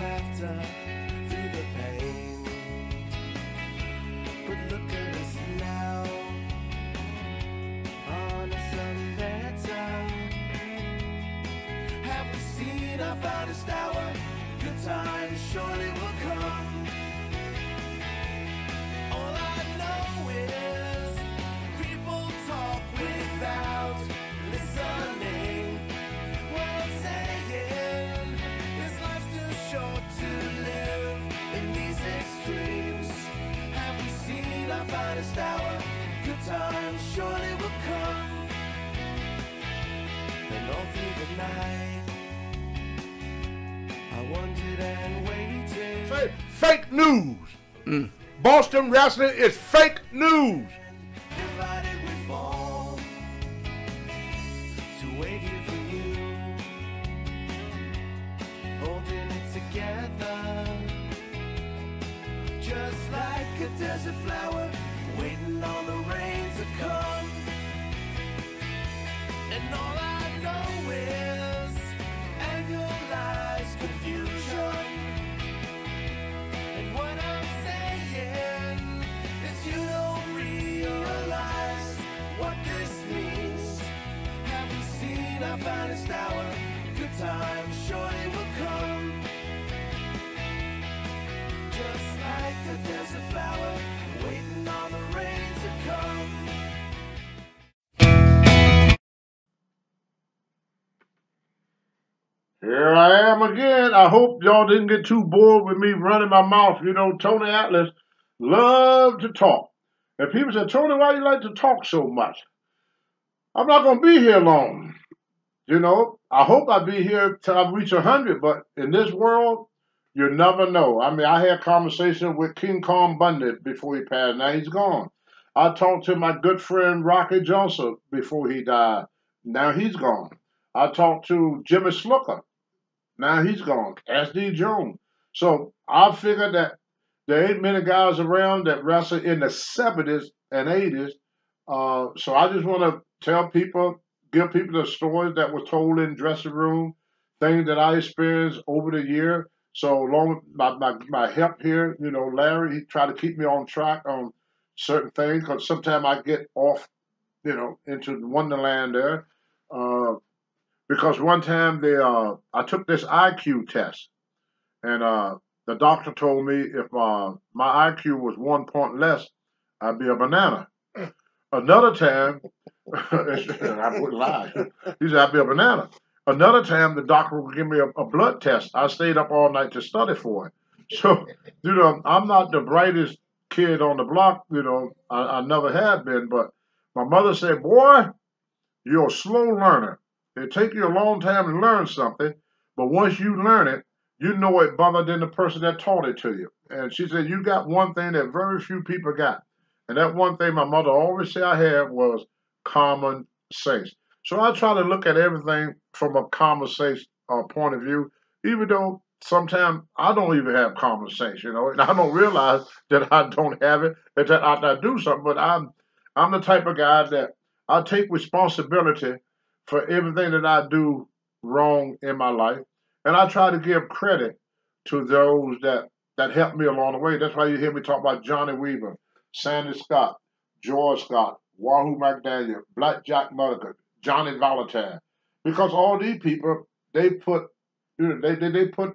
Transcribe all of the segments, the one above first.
laughter through the pain. But look at us now, on to something better. Have we seen our finest hour? Good times surely will come. All I know is people talk without listening. What I'm saying is life's too short to live in these extremes. Have we seen our finest hour? Good times surely will come. And all through the night I wanted and waited. Fake news. Boston wrestling is fake news. Divided we fall to wait here for you, holding it together, just like a desert flower, waiting on the rain to come. And all I know is annualized confusion. And what I'm saying is you don't realize what this means. Have we seen our finest hour? Good times surely will come. Just like a desert flower, waiting on the rain to come. Here I am again. I hope y'all didn't get too bored with me running my mouth. You know, Tony Atlas loved to talk. And people say, Tony, why you like to talk so much? I'm not going to be here long. You know, I hope I'll be here till I reach 100, but in this world, you never know. I mean, I had a conversation with King Kong Bundy before he passed. Now he's gone. I talked to my good friend Rocky Johnson before he died. Now he's gone. I talked to Jimmy Snooker. Now he's gone. S.D. Jones. So I figured that there ain't many guys around that wrestled in the 70s and 80s. So I just want to tell people, give people the stories that were told in dressing room, things that I experienced over the year. So along with my help here, you know, Larry, he tried to keep me on track on certain things because sometimes I get off, you know, into Wonderland there. Because one time I took this IQ test, and the doctor told me if my IQ was 1 point less, I'd be a banana. Another time, I wouldn't lie. He said I'd be a banana. Another time, the doctor would give me a blood test. I stayed up all night to study for it. So, you know, I'm not the brightest kid on the block. You know, I never have been. But my mother said, boy, you're a slow learner. It takes you a long time to learn something, but once you learn it, you know it better than the person that taught it to you. And she said, you got one thing that very few people got. And that one thing my mother always said I had was common sense. So I try to look at everything from a common sense point of view, even though sometimes I don't even have common sense, you know, and I don't realize that I don't have it, and that I do something, but I'm the type of guy that I take responsibility for everything that I do wrong in my life. And I try to give credit to those that helped me along the way. That's why you hear me talk about Johnny Weaver, Sandy Scott, George Scott, Wahoo McDaniel, Blackjack Mulligan, Johnny Valentine. Because all these people, they put, you know, they put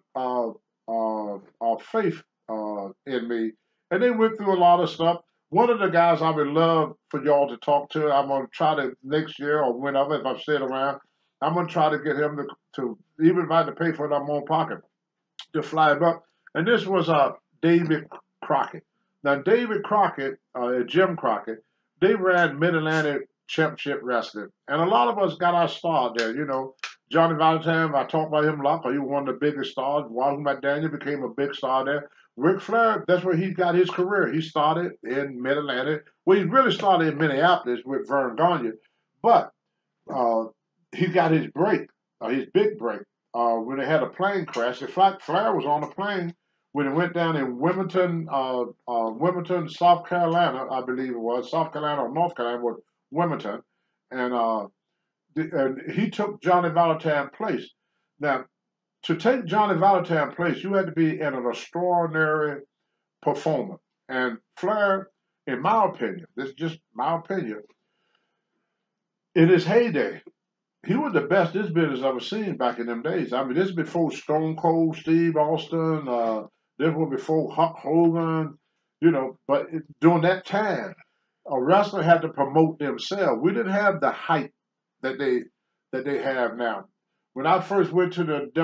faith in me. And they went through a lot of stuff. One of the guys I would love for y'all to talk to, I'm going to try to next year or whenever, if I'm still around, I'm going to try to get him to even if I had to pay for it out of my own pocket, to fly him up. And this was David Crockett. Now, David Crockett, Jim Crockett, they ran Mid-Atlantic Championship Wrestling. And a lot of us got our start there, you know. Johnny Valentine, I talked about him a lot because he was one of the biggest stars. Wahoo McDaniel became a big star there. Ric Flair, that's where he got his career. He started in Mid-Atlantic. Well, he really started in Minneapolis with Vern Gagne. But he got his break, his big break, when they had a plane crash. In fact, Flair was on a plane when it went down in Wilmington, South Carolina, I believe it was. South Carolina or North Carolina was Wilmington. And he took Johnny Valentine's place. Now, to take Johnny Valentine's place, you had to be an extraordinary performer. And Flair, in my opinion, this is just my opinion, in his heyday, he was the best this business ever seen back in them days. I mean, this is before Stone Cold Steve Austin. This was before Hulk Hogan. But during that time, a wrestler had to promote themselves. We didn't have the hype that they have now. When I first went to the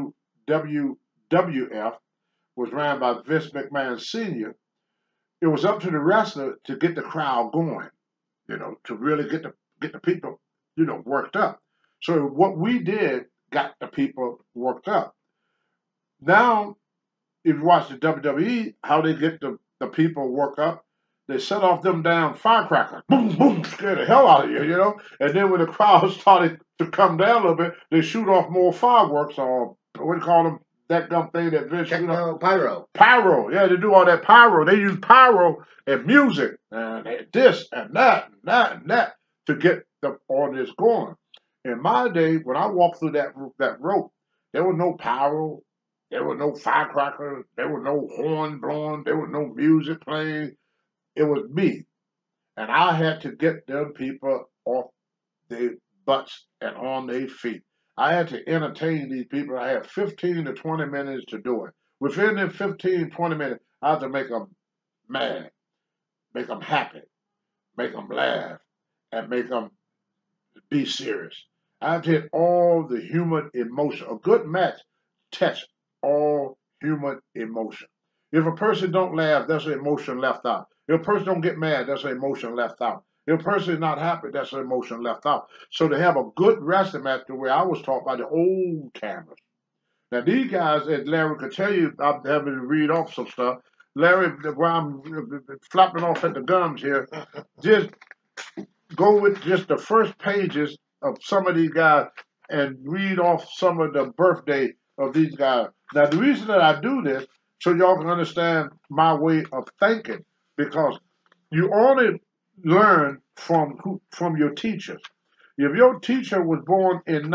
WWF, was ran by Vince McMahon Sr., it was up to the wrestler to get the crowd going, to really get the people, worked up. So what we did got the people worked up. Now, if you watch the WWE, how they get the people worked up, they set off them damn firecrackers. Boom, boom, scare the hell out of you. And then when the crowd started to come down a little bit, they shoot off more fireworks, or what do you call them? That gum thing that Vince shoot off. Pyro. Pyro, yeah, they do all that pyro. They use pyro and music and this and that and that and that to get the audience going. In my day, when I walked through that rope, there was no pyro, there was no firecracker, there was no horn blowing, there was no music playing. It was me, and I had to get them people off their butts and on their feet. I had to entertain these people. I had 15 to 20 minutes to do it. Within them 15, 20 minutes, I had to make them mad, make them happy, make them laugh, and make them be serious. I have to hit all the human emotion. A good match tests all human emotion. If a person don't laugh, that's an emotion left out. If a person don't get mad, that's an emotion left out. If a person is not happy, that's an emotion left out. So to have a good wrestling match, the way I was taught by the old timers. Now these guys, as Larry could tell you, I'm having to read off some stuff. Larry, while I'm flapping off at the gums here, just go with just the first pages of some of these guys and read off some of the birthday of these guys. Now the reason that I do this, so y'all can understand my way of thinking, because you only learn from your teachers. If your teacher was born in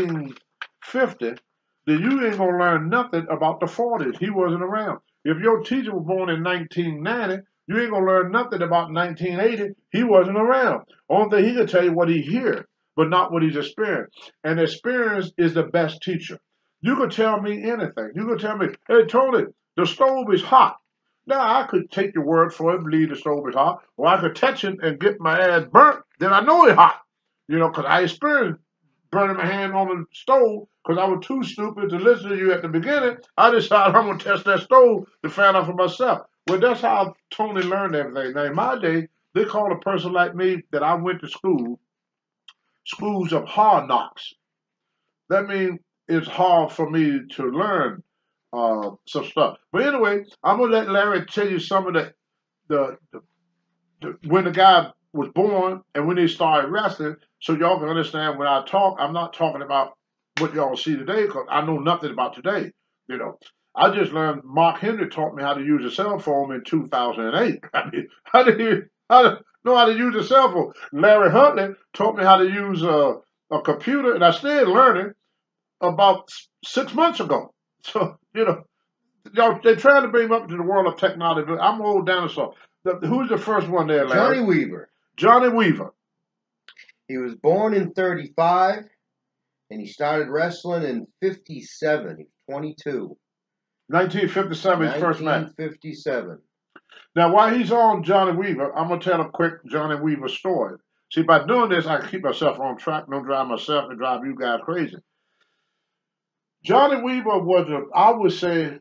1950, then you ain't gonna learn nothing about the 40s. He wasn't around. If your teacher was born in 1990, you ain't gonna learn nothing about 1980. He wasn't around. Only thing he can tell you what he hears, but not what he's experienced. And experience is the best teacher. You could tell me anything. You could tell me, hey Tony, the stove is hot. Now, I could take your word for it, believe the stove is hot, or I could touch it and get my ass burnt, then I know it's hot. Because I experienced burning my hand on the stove because I was too stupid to listen to you at the beginning. I decided I'm going to test that stove to find out for myself. Well, that's how Tony learned everything. Now, in my day, they called a person like me that I went to schools of hard knocks. That means it's hard for me to learn some stuff. But anyway, I'm gonna let Larry tell you some of the when the guy was born and when they started wrestling, so y'all can understand when I talk, I'm not talking about what y'all see today because I know nothing about today. I just learned. Mark Henry taught me how to use a cell phone in 2008. I mean, how to know how to use a cell phone? Larry Huntley taught me how to use a computer, and I still learning about 6 months ago. So, y'all, they're trying to bring me up to the world of technology. I'm an old dinosaur. Who's the first one there, Larry? Johnny Weaver. Johnny Weaver. He was born in 35, and he started wrestling in 57. He was 22. 1957, his first match. 1957. Now, while he's on Johnny Weaver, I'm going to tell a quick Johnny Weaver story. See, by doing this, I can keep myself on track, don't drive myself and drive you guys crazy. Johnny Weaver was, I would say,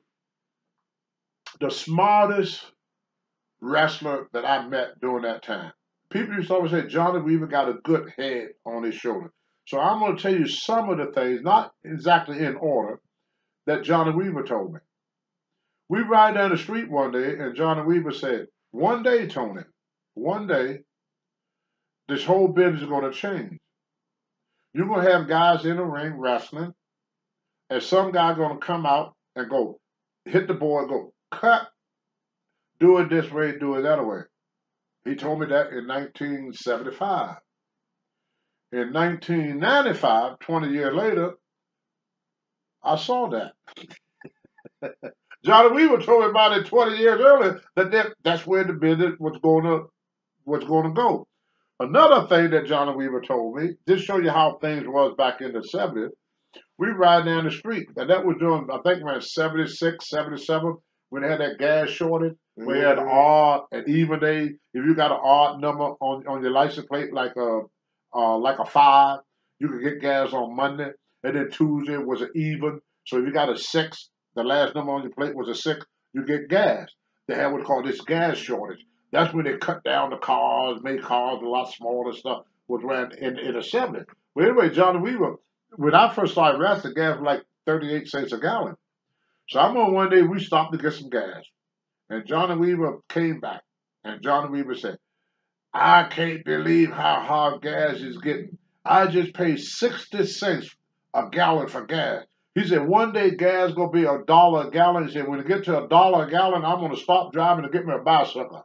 the smartest wrestler that I met during that time. People used to always say Johnny Weaver got a good head on his shoulder. So I'm going to tell you some of the things, not exactly in order, that Johnny Weaver told me. We ride down the street one day, and Johnny Weaver said, one day, Tony, one day, this whole business is going to change. You're going to have guys in the ring wrestling, and some guy going to come out and go, hit the board, go, cut, do it this way, do it that way. He told me that in 1975. In 1995, 20 years later, I saw that. Johnny Weaver told me about it 20 years earlier that's where the business was going to go. Another thing that Johnny Weaver told me, just show you how things was back in the 70s. We ride down the street, and that was during, I think, around 76, 77, when they had that gas shortage. We had odd and even day. If you got an odd number on your license plate, like a 5, you could get gas on Monday, and then Tuesday was an even. So if you got a 6, the last number on your plate was a 6, you get gas. They had what's called this gas shortage. That's when they cut down the cars, made cars a lot smaller stuff. Was around in the 70s. But anyway, Johnny Weaver, when I first started racing, gas was like 38 cents a gallon. So I'm on one day, we stopped to get some gas. And Johnny Weaver came back. And Johnny Weaver said, I can't believe how hard gas is getting. I just paid 60 cents a gallon for gas. He said, one day gas going to be $1 a gallon. He said, when it get to $1 a gallon, I'm going to stop driving and get me a bicycle.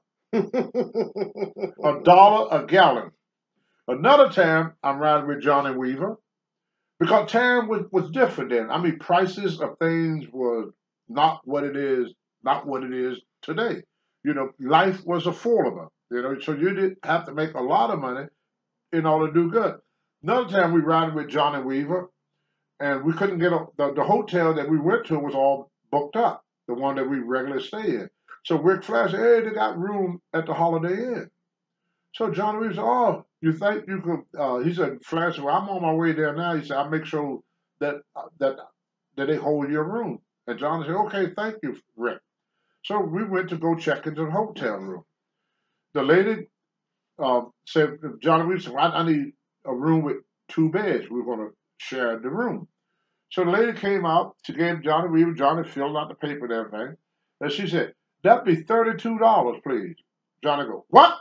$1 a gallon. Another time, I'm riding with Johnny Weaver. Because time was different then. I mean, prices of things was not what it is, not what it is today. Life was affordable. So you didn't have to make a lot of money in order to do good. Another time we riding with Johnny Weaver, and we couldn't get the hotel that we went to was all booked up, the one that we regularly stay in. So Rick Flash said, hey, they got room at the Holiday Inn. So Johnny Weaver said, oh, you think you could, he said, Flash, well, I'm on my way there now. He said, I'll make sure that that they hold your room. And Johnny said, okay, thank you, Rick. So we went to go check into the hotel room. The lady said, Johnny Weaver said, I need a room with 2 beds. We're going to share the room. So the lady came out, she gave Johnny Weaver, Johnny filled out the paper and everything. And she said, that'd be $32, please. Johnny go, what?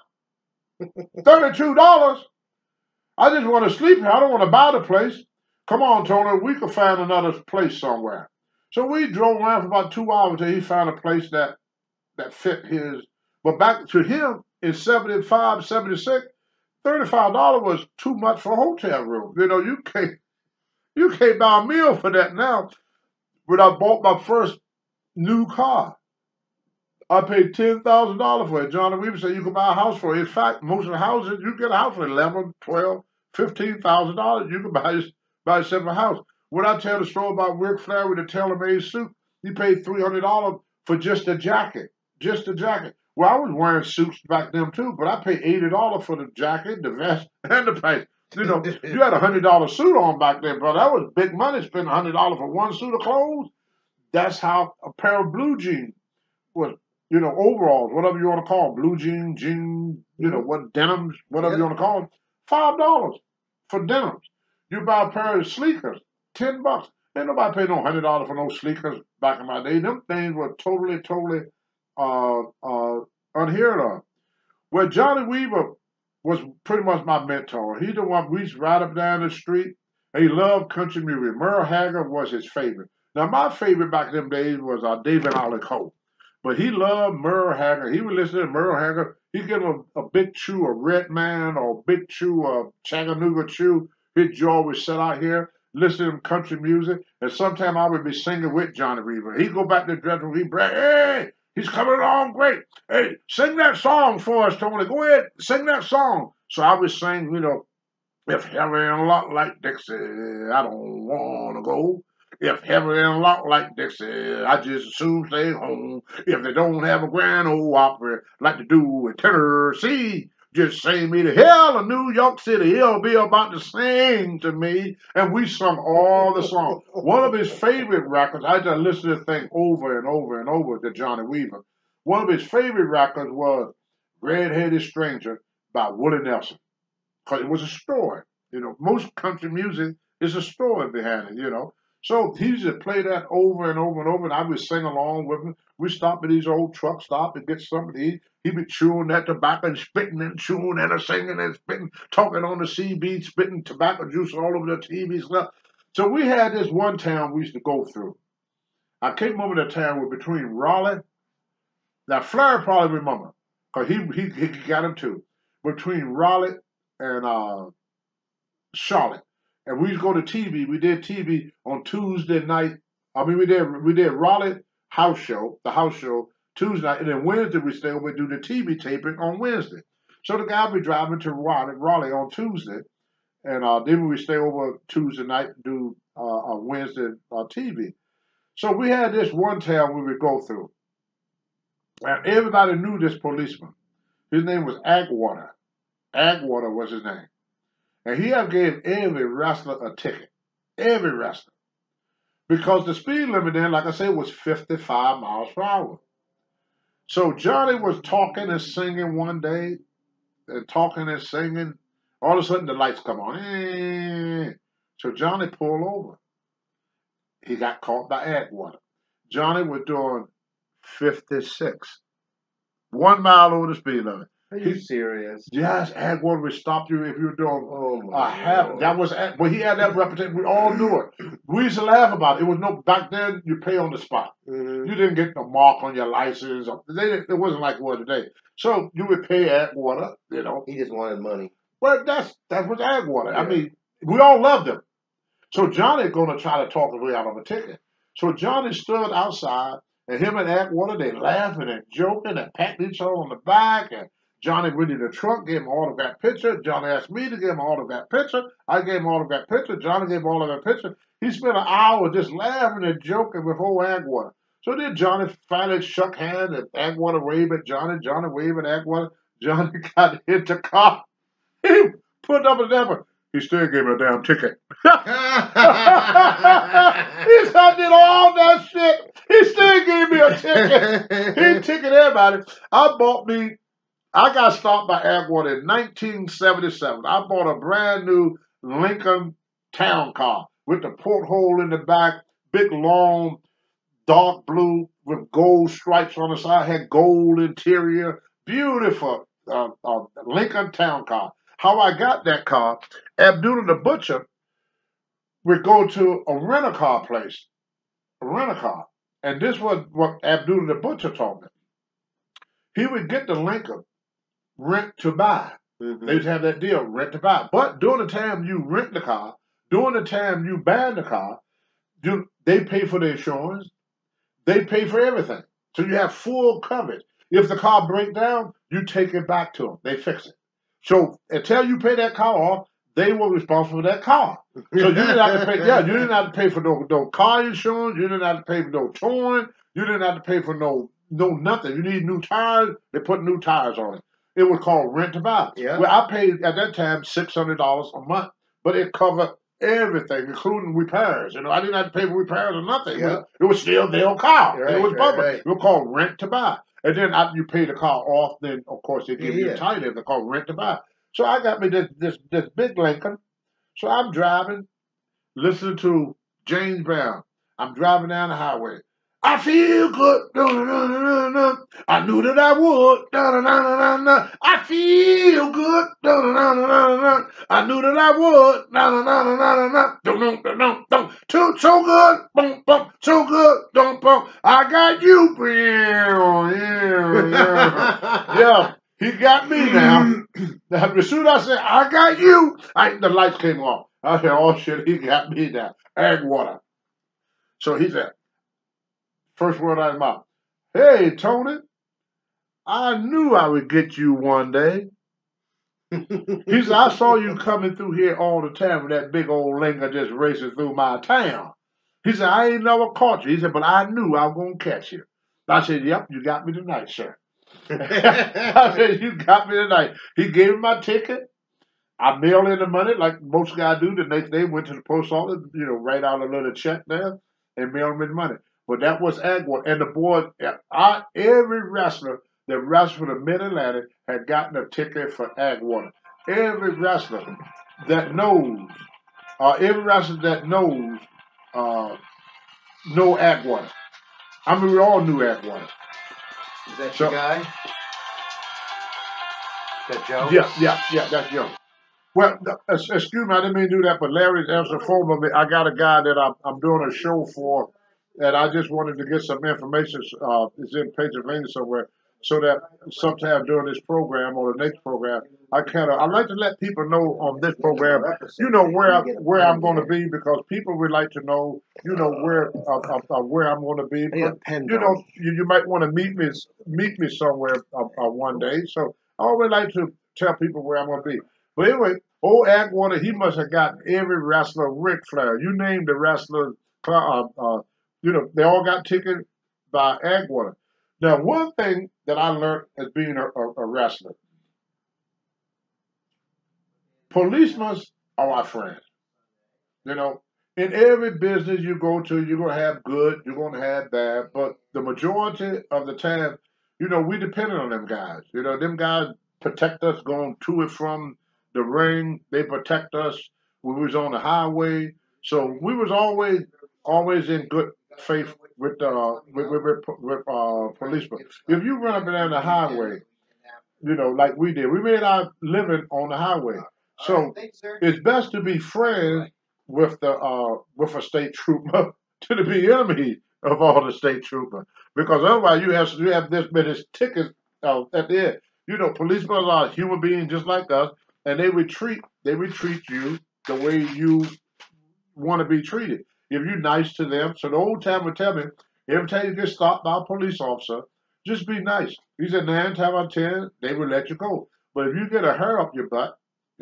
$32? I just want to sleep here. I don't want to buy the place. Come on, Tony, we could find another place somewhere. So we drove around for about 2 hours until he found a place that fit his. But back to him in 75, 76, $35 was too much for a hotel room. You can't buy a meal for that now. But I bought my first new car. I paid $10,000 for it. Johnny Weaver said you can buy a house for it. In fact, most of the houses, you get a house for $11,000, $12,000, $15,000. You can buy yourself a house. When I tell the story about Rick Flair with a tailor-made suit, he paid $300 for just a jacket. Just a jacket. Well, I was wearing suits back then too, but I paid $80 for the jacket, the vest, and the pants. You had a $100 suit on back then, but that was big money. Spend $100 for one suit of clothes. That's how a pair of blue jeans was. Overalls, whatever you want to call them, blue jeans, what denims, whatever you want to call them, $5 for denims. You buy a pair of sneakers, $10. Ain't nobody pay no $100 for no sneakers back in my day. Them things were totally, totally unheard of. Well, Johnny Weaver was pretty much my mentor. He the one we used to ride up down the street. He loved country music. Merle Haggard was his favorite. Now, my favorite back in them days was David Ollie Cole. But he loved Merle Haggard. He would listen to Merle Haggard. He'd give him a big chew of Red Man or a big chew of Chattanooga Chew. His jaw would sit out here, listening to country music. And sometime I would be singing with Johnny Weaver. He'd go back to the dressing room. He'd brag, hey, he's coming along great. Hey, sing that song for us, Tony. Go ahead, sing that song. So I would sing, if heaven and luck like Dixie, I don't want to go. If heaven and luck like Dixie, I just as soon stay home. If they don't have a grand old opera like they do in Tennessee, just sing me to hell in New York City. He'll be about to sing to me. And we sung all the songs. One of his favorite records, I just listened to this thing over and over and over to Johnny Weaver. One of his favorite records was Red-Headed Stranger by Willie Nelson. Because it was a story. Most country music is a story behind it. So he used to play that over and over and over, and I would sing along with him. We stopped at these old truck stops and get something to eat. He'd be chewing that tobacco and spitting and chewing and singing and spitting, talking on the CB, spitting tobacco juice all over the TV stuff. So we had this one town we used to go through. I can't remember the town was between Raleigh. Now Flair probably remember, because he got him too. Between Raleigh and Charlotte. And we used to go to TV. We did TV on Tuesday night I mean, we did Raleigh house show, the house show Tuesday night, and then Wednesday we stay over and do the TV taping on Wednesday. So the guy be driving to Raleigh on Tuesday, and then we stay over Tuesday night and do Wednesday TV. So we had this one town we would go through, and everybody knew this policeman. His name was Agwater. Agwater was his name. And he have gave every wrestler a ticket. Every wrestler. Because the speed limit then, like I said, was 55 miles per hour. So Johnny was talking and singing one day, and talking and singing. All of a sudden the lights come on. So Johnny pulled over. He got caught by Agwater. Johnny was doing 56. 1 mile over the speed limit. Are you serious? Yes, Agwater would stop you if you were doing God. that was, but he had that reputation. We all knew it. We used to laugh about it. It was back then you pay on the spot. Mm-hmm. You didn't get the mark on your license. It wasn't like it was today. So you would pay Agwater, you know. He just wanted money. But that was Agwater. Yeah. I mean, we all loved him. So Johnny going to try to talk his way out of a ticket. So Johnny stood outside, and him and Agwater, they laughing and joking and patting each other on the back, and Johnny went in the truck, gave him an autograph picture. Johnny asked me to give him an autograph picture. I gave him an autograph picture. Johnny gave him an autograph picture. He spent an hour just laughing and joking with old Agwater. So then Johnny finally shook hands, and Agwater waved at Johnny. Johnny waved at Agwater. Johnny got hit the car. He put up a number. He still gave me a damn ticket. He said, I did all that shit. He still gave me a ticket. He ticketed everybody. I got stopped by Agwater in 1977. I bought a brand new Lincoln Town car with the porthole in the back, big, long, dark blue with gold stripes on the side, had gold interior, beautiful Lincoln Town car. How I got that car, Abdullah the Butcher would go to a rent-a-car place, and this was what Abdullah the Butcher told me. He would get the Lincoln rent to buy. Mm-hmm. They used to have that deal, rent to buy. But during the time you rent the car, during the time you buy the car, they pay for the insurance, they pay for everything. So you have full coverage. If the car breaks down, you take it back to them. They fix it. So until you pay that car off, they were responsible for that car. So you didn't have to pay. Yeah, you didn't have to pay for no car insurance. You didn't have to pay for no towing. You didn't have to pay for no nothing. You need new tires. They put new tires on it. It was called rent to buy. Yeah. Well, I paid at that time $600 a month, but it covered everything, including repairs. You know, I didn't have to pay for repairs or nothing. Yeah. It was still their car. Right, It was public. right. It was called rent to buy. And then after you pay the car off, then of course they give you a title. They call rent to buy. So I got me this big Lincoln. So I'm driving, listening to James Brown. I'm driving down the highway. I feel good. I knew that I would. I feel good. I knew that I would. So good. So good. I got you. Yeah. He got me now. As soon as I said, I got you, the lights came on. I said, oh shit, he got me now. Agwater. So he said, first word out of his mouth, hey, Tony, I knew I would get you one day. He said, I saw you coming through here all the time with that big old Lincoln just racing through my town. He said, I ain't never caught you. He said, but I knew I was going to catch you. I said, yep, you got me tonight, sir. I said, you got me tonight. He gave me my ticket. I mailed in the money like most guys do. The next day, went to the post office, write out a little check there and mail him the money. But that was Agwater. And the boy, every wrestler that wrestled for the Mid-Atlantic had gotten a ticket for Agwater. Every wrestler that knows, know Agwater. I mean, we all knew Agwater. Is that your guy? Is that Joe? Yeah, that's Joe. Well, excuse me, I didn't mean to do that, but Larry's answer phone with me. I got a guy that I'm doing a show for, and I just wanted to get some information. It's in Pennsylvania somewhere. so that sometime during this program or the next program, I like to let people know on this program, where I'm going to be, because people would like to know, where I'm going to be. Because, you might want to meet me somewhere one day. So I always like to tell people where I'm going to be. But anyway, old Agwater, he must have gotten every wrestler, Ric Flair. You name the wrestler, they all got tickets by Agwater. Now, one thing that I learned as being a wrestler, policemen are our friends. You know, in every business you go to, you're going to have good, you're going to have bad, but the majority of the time, we depended on them guys. Them guys protect us going to and from the ring. They protect us when we was on the highway. So we was always in good faith with policemen. If you run up and down the highway, like we did. We made our living on the highway. So it's best to be friends with a state trooper to be enemy of all the state troopers, because otherwise you have this many tickets at the end. Policemen are human beings just like us, and they treat you the way you want to be treated. If you're nice to them, so the old time would tell me, every time you get stopped by a police officer, just be nice. He said 9 times out of 10, they will let you go. But if you get a hair up your butt,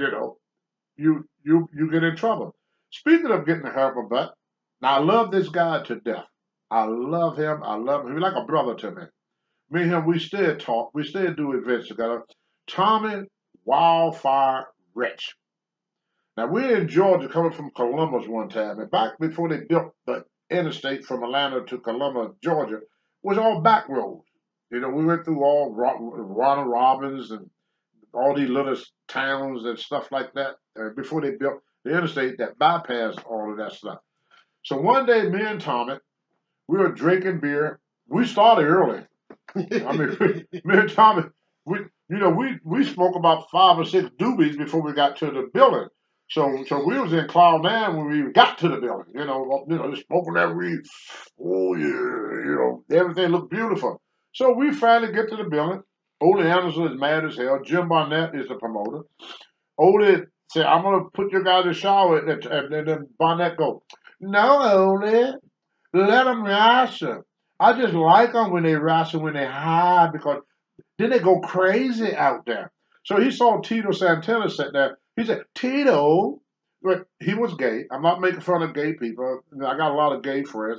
you get in trouble. Speaking of getting a hair up your butt, now I love this guy to death. I love him. I love him. He's like a brother to me. Me and him, we still talk. We still do events together. Tommy Wildfire Rich. Now, we're in Georgia coming from Columbus one time, and back before they built the interstate from Atlanta to Columbus, Georgia, was all back roads. We went through all Ronald Robbins and all these little towns and stuff like that before they built the interstate that bypassed all of that stuff. So one day, me and Tommy, we were drinking beer. We started early. I mean, me and Tommy, we spoke about 5 or 6 doobies before we got to the building. So we was in Cloud 9 when we got to the building. Just smoking that weed. Oh yeah, everything looked beautiful. So we finally get to the building. Ole Anderson is mad as hell. Jim Barnett is the promoter. Ole said, "I'm gonna put your guys in the shower," and then Barnett go, "No, Ole, let them wrestle. I just like them when they wrestle when they high, because then they go crazy out there." So he saw Tito Santana sitting there. He said, "Tito," but he was gay. I'm not making fun of gay people. I got a lot of gay friends.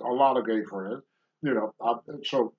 So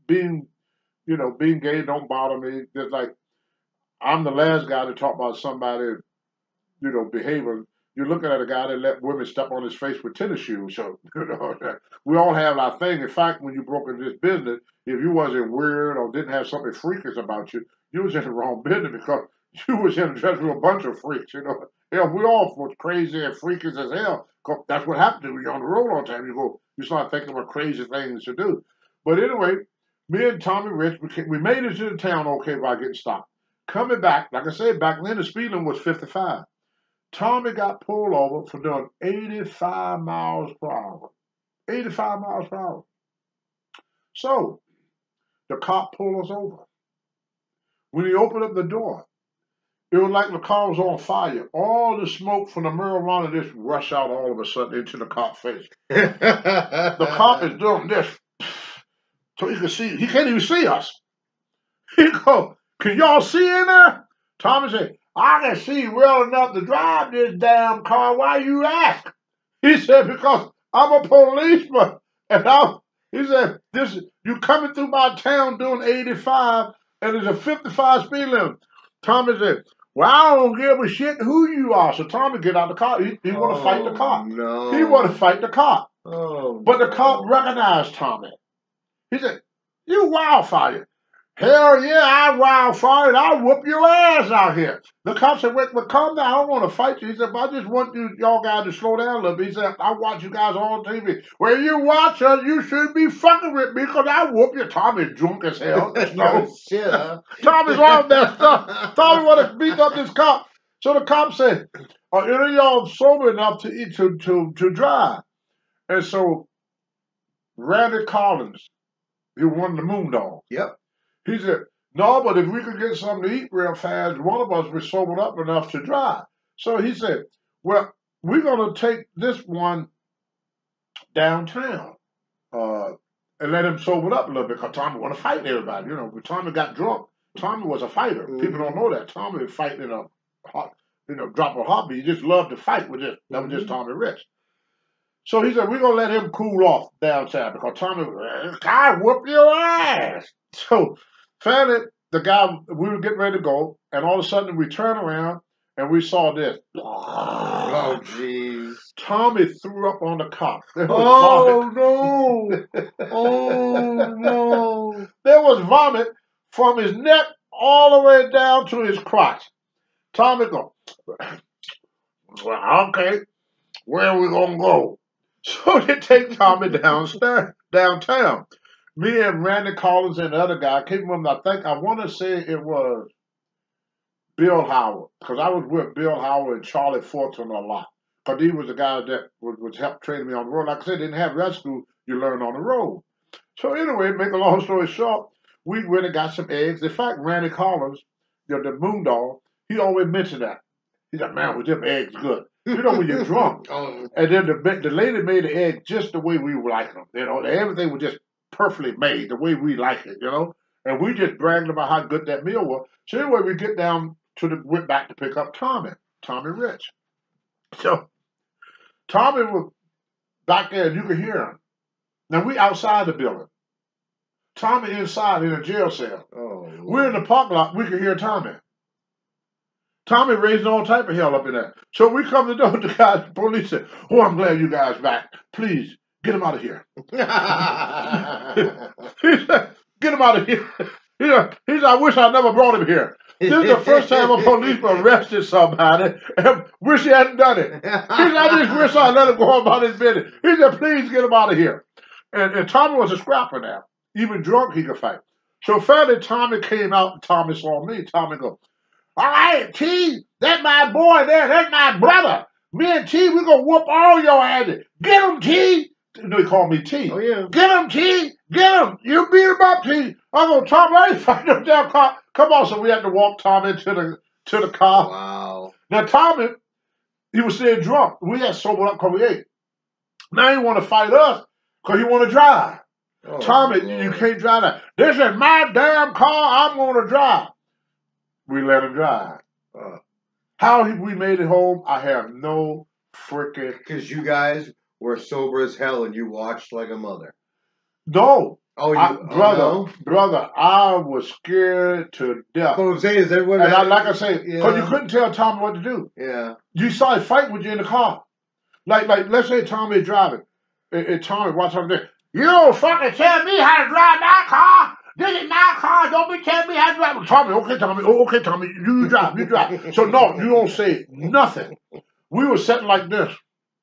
being gay don't bother me. Just like I'm the last guy to talk about somebody, behavior. You're looking at a guy that let women step on his face with tennis shoes. So, we all have our thing. In fact, when you broke into this business, if you wasn't weird or didn't have something freakish about you, you was in the wrong business, because you was in just with a bunch of freaks, Yeah, we all was crazy and freakish as hell. 'Cause that's what happens when you're on the road all the time. You start thinking about crazy things to do. But anyway, me and Tommy Rich, we made it to the town okay by getting stopped. Coming back, like I said, back then the speed limit was 55. Tommy got pulled over for doing 85 miles per hour. 85 miles per hour. So the cop pulled us over. When he opened up the door, it was like the car was on fire. All the smoke from the marijuana just rushed out all of a sudden into the cop's face. The cop is doing this, so he can see. He can't even see us. He go, "Can y'all see in there?" Tommy said, "I can see well enough to drive this damn car. Why you ask?" He said, "Because I'm a policeman, and he said, you coming through my town doing 85, and there's a 55 speed limit." Tommy said, "Well, I don't give a shit who you are." So Tommy get out the car. He want to fight the cop. No. He want to fight the cop. But the No. cop recognized Tommy. He said, "You wildfire." "Hell yeah, I wildfire. I'll whoop your ass out here." The cop said, "Wait, but calm down. I don't want to fight you." He said, "But I just want y'all guys to slow down a little bit." He said, "I watch you guys on TV." "Well, you watch us, you should be fucking with me, because I whoop you." Tommy's drunk as hell. No shit, huh? Tommy's on that stuff. Tommy want to beat up this cop. So the cop said, "Are any of y'all sober enough to eat to drive?" And so Randy Collins, he won the Moondog. Yep. He said, No, but if we could get something to eat real fast, one of us was sobered up enough to drive. So he said, well, we're going to take this one downtown and let him sober up a little bit because Tommy want to fight everybody. You know, when Tommy got drunk, Tommy was a fighter. People don't know that. Tommy was fighting in a hot, drop of heartbeat. He just loved to fight with this. That was just Tommy Rich. So he said, we're going to let him cool off downtown because Tommy, I whoop your ass. So finally, the guy, we were getting ready to go, and all of a sudden we turned around and we saw this. Oh, jeez. Tommy threw up on the cop. Oh, no. Oh, no. There was vomit from his neck all the way down to his crotch. Tommy go, well, okay, where are we going to go? So they take Tommy downtown. Me and Randy Collins and the other guy, I can't remember, I want to say it was Bill Howard, because I was with Bill Howard and Charlie Fortune a lot. Because he was the guy that was help training me on the road. Like I said, didn't have rescue, you learn on the road. So anyway, make a long story short, we went and got some eggs. In fact, Randy Collins, the moondog, he always mentioned that. He said, man, was them eggs good? You know, when you're drunk. And then the lady made the egg just the way we like them. You know, everything was just perfectly made the way we like it, And we just bragged about how good that meal was. So anyway, we get down went back to pick up Tommy Rich. So Tommy was back there and you could hear him. Now we outside the building. Tommy inside in a jail cell. Oh, we're in the parking lot, we could hear Tommy. Tommy raising all type of hell up in there. So we come to the door, the police said, oh, I'm glad you guys back. Please, get him out of here. He said, get him out of here. He said, I wish I never brought him here. This is the first time a policeman arrested somebody and wish he hadn't done it. He said, I just wish I let him go about his business. He said, please get him out of here. And Tommy was a scrapper now. Even drunk, he could fight. So finally, Tommy came out and Tommy saw me. Tommy goes, all right, T, that's my boy there. That's my brother. Me and T, we're going to whoop all your asses. Get him, T. No, he called me T. Oh, yeah. Get him, T. Get him. You beat him up, T. I'm going to Tommy, I ain't fighting him down car. Come on, so we had to walk Tommy to the car. Wow. Now, Tommy, he was still drunk. We had sobered up because we ate. Now he want to fight us because he want to drive. Oh, Tommy, Lord. You can't drive that. This is my damn car. I'm going to drive. We let him drive. How we made it home, I have no freaking... Because you guys were sober as hell and you watched like a mother. No. Oh, brother, I was scared to death. What I'm saying is everyone... And like I say, because you couldn't tell Tommy what to do. Yeah. You saw him fight with you in the car. Like let's say Tommy is driving. And Tommy, watch something there. You don't fucking tell me how to drive my car. This is my car. Don't be telling me how to drive. Tommy, okay, Tommy. Oh, okay, Tommy. You drive. You drive. So, no, you don't say nothing. We were sitting like this.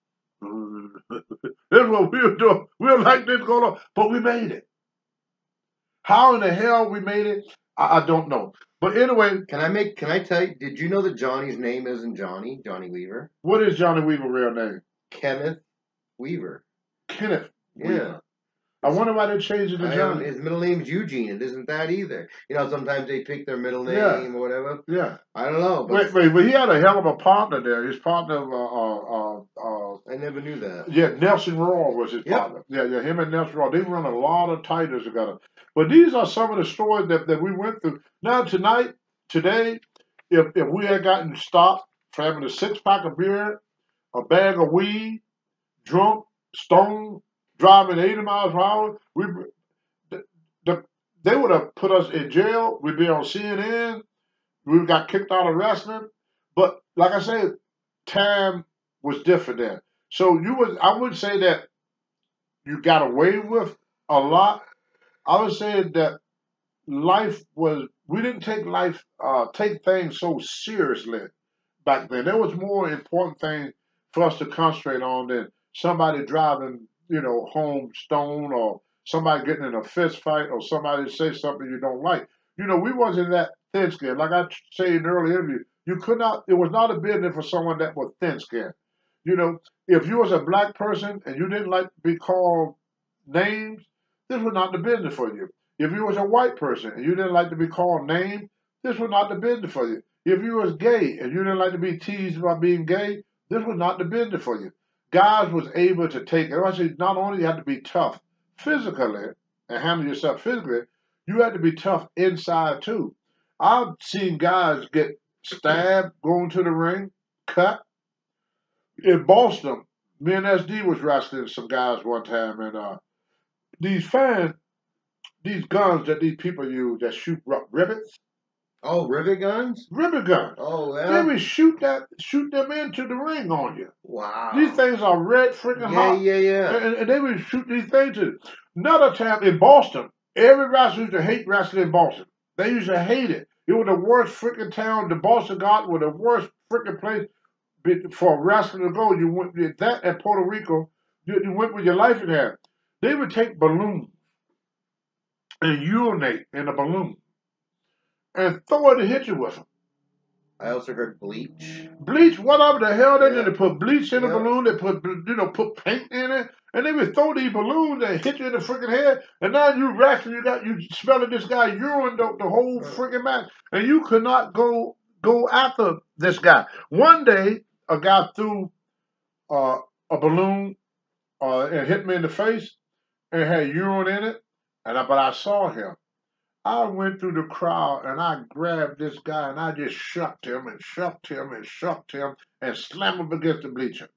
This is what we were doing. We were like this going on. But we made it. How in the hell we made it, I don't know. But anyway. Can I tell you, did you know that Johnny's name isn't Johnny Weaver? What is Johnny Weaver's real name? Kenneth Weaver. Kenneth Weaver. Yeah. I wonder why they changed it to Johnny. His middle name's Eugene. It isn't that either. You know, sometimes they pick their middle name or whatever. Yeah. I don't know. But he had a hell of a partner there. His partner, I never knew that. Yeah, Nelson Raw was his partner. Yeah, him and Nelson Raw. They run a lot of titles together. But these are some of the stories that we went through. Now, today, if we had gotten stopped for having a 6-pack of beer, a bag of weed, drunk, stoned, driving 80 miles per hour, they would have put us in jail. We'd be on CNN. We got kicked out of wrestling. But like I said, time was different then. So I would say that you got away with a lot. I would say that we didn't take things so seriously back then. There was more important things for us to concentrate on than somebody driving, home stoned, or somebody getting in a fist fight, or somebody say something you don't like. We wasn't that thin-skinned. Like I said in the earlier interview, it was not a business for someone that was thin-skinned. If you was a black person and you didn't like to be called names, this was not the business for you. If you was a white person and you didn't like to be called names, this was not the business for you. If you was gay and you didn't like to be teased about being gay, this was not the business for you. Guys was able to take it. I say not only you have to be tough physically and handle yourself physically, you had to be tough inside too. I've seen guys get stabbed going to the ring, cut. In Boston, me and SD was wrestling some guys one time, and these fans, these guns that these people use that shoot rivets. Oh, rivet guns? Rivet guns. Oh, They yeah. would shoot them into the ring on you. Wow. These things are red freaking hot. Yeah. And they would shoot these things to. Another time in Boston, every wrestler used to hate wrestling in Boston. They used to hate it. It was the worst freaking town. The Boston Garden was the worst freaking place for wrestling to go. You went that at Puerto Rico. You went with your life in hand. They would take balloons and urinate in a balloon and throw it and hit you with them. I also heard bleach. Bleach, whatever the hell they Yeah. did. They put bleach in the Yeah. balloon. They put paint in it, and they would throw these balloons and hit you in the freaking head. And now you wrestling, you smelling this guy urine the whole freaking match, and you could not go after this guy. One day, a guy threw a balloon and hit me in the face and had urine in it, but I saw him. I went through the crowd and I grabbed this guy and I just shucked him and shucked him and shucked him and slammed him against the bleacher.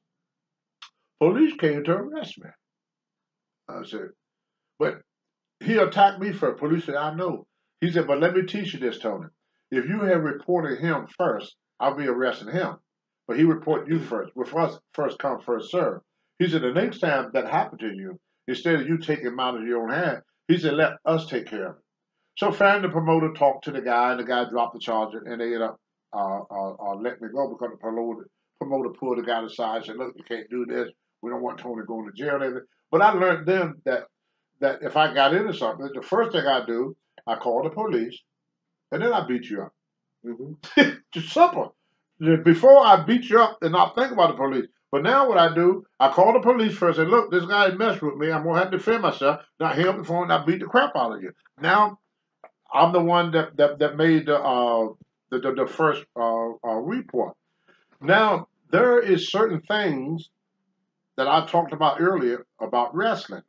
Police came to arrest me. I said, but he attacked me first. Police said, I know. He said, but let me teach you this, Tony. If you had reported him first, I'll be arresting him. But he reported you first. With us, first come, first serve. He said, the next time that happened to you, instead of you taking him out of your own hand, he said, let us take care of it. So finally the promoter talked to the guy, and the guy dropped the charge, and they ended up letting me go because the promoter pulled the guy aside and said, look, you can't do this. We don't want Tony going to jail. But I learned then that if I got into something, the first thing I do, I call the police, and then I beat you up. Mm-hmm. Just simple. Before I beat you up, and not think about the police. But now what I do, I call the police first and look, this guy messed with me. I'm going to have to defend myself. Now hang up the phone and I beat the crap out of you. Now I'm the one that made the first report. Now there is certain things that I talked about earlier about wrestling.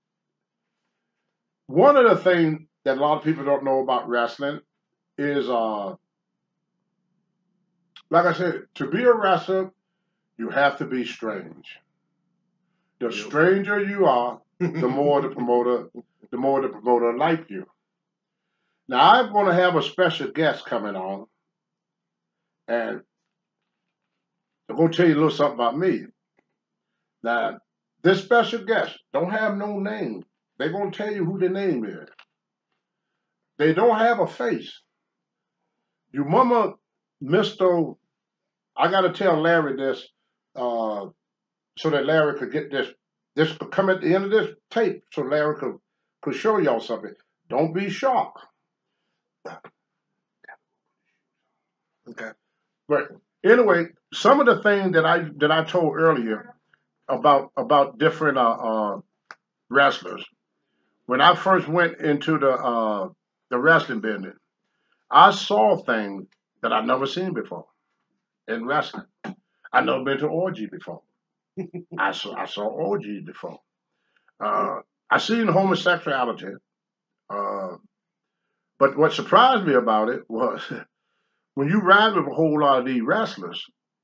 One of the things that a lot of people don't know about wrestling is, like I said, to be a wrestler, you have to be strange. The stranger you are, the more the promoter like you. Now I'm going to have a special guest coming on, and I'm going to tell you a little something about me. Now, this special guest don't have no name. They're going to tell you who their name is. They don't have a face. You mama, Mr. I got to tell Larry this so that Larry could get this. This could come at the end of this tape so Larry could show y'all something. Don't be shocked. Okay. But anyway, some of the things that I told earlier about different wrestlers. When I first went into the wrestling business, I saw things that I'd never seen before in wrestling. I'd never been to orgy before. I saw orgies before. I seen homosexuality. But what surprised me about it was when you ride with a whole lot of these wrestlers,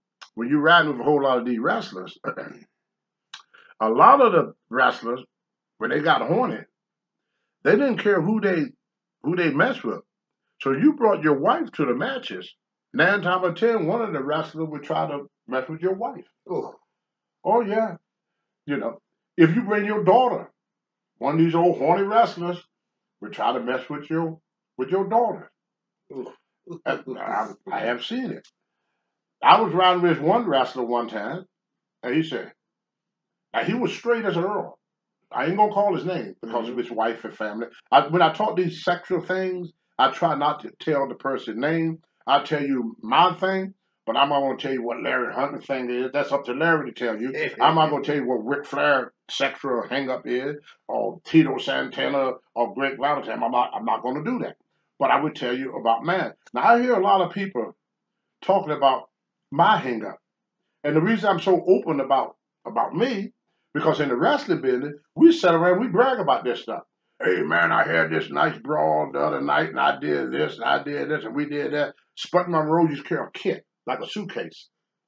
a lot of the wrestlers, when they got horny, they didn't care who they messed with. So you brought your wife to the matches. 9 times out of 10, one of the wrestlers would try to mess with your wife. Oh yeah. You know, if you bring your daughter, one of these old horny wrestlers would try to mess with your daughter. I have seen it. I was riding with one wrestler one time, and he said, now he was straight as an earl. I ain't gonna call his name because of his wife and family. When I talk these sexual things, I try not to tell the person's name. I tell you my thing. But I'm not going to tell you what Larry Hunting thing is. That's up to Larry to tell you. I'm not going to tell you what Ric Flair sexual hang-up is, or Tito Santana, or Greg Valentine. I'm not going to do that. But I would tell you about man. Now, I hear a lot of people talking about my hang-up. And the reason I'm so open about me, because in the wrestling business, we sit around, we brag about this stuff. Hey, man, I had this nice brawl the other night, and I did this, and I did this, and we did that. Sputnik Monroe used to carry a kit, like a suitcase.